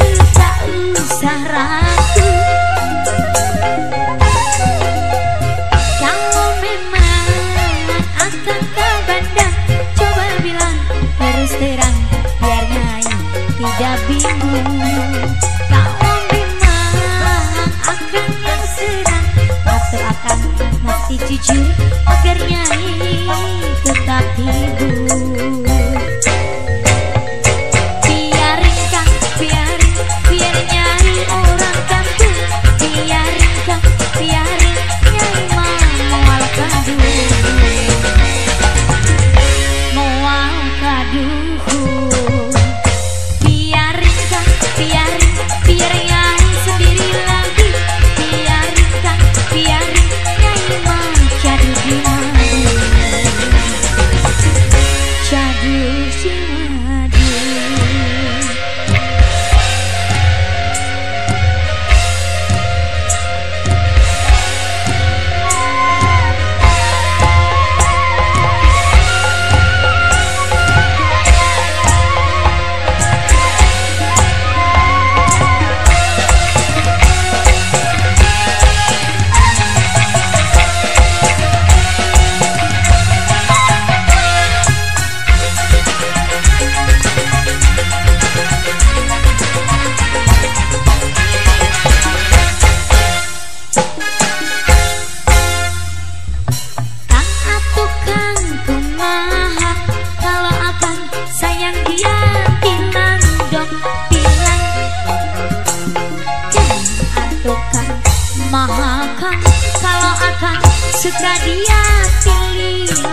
tak usah ragu. Kalau memang akan ke Bandar, coba bilang terus terang biar Nyai tidak bingung. Kalau memang akan yang serang atau akan masih jujur agar Nyai tetap hibur. Biarin Kang, biarin, biar Nyai orang kampung. Biarin Kang, biarin Nyai mau kadu, mau kadu. Biarin Kang, biarin, biar Nyai sendiri lagi. Biarin Kang, biarin Nyai mau cadu di madu, cadu di madu. Kang atuh Kang kumaha, kalau akan sayang dia bilang dong, bilang. Kang atuh Kang maha Kang, kalau akan suka dia pilih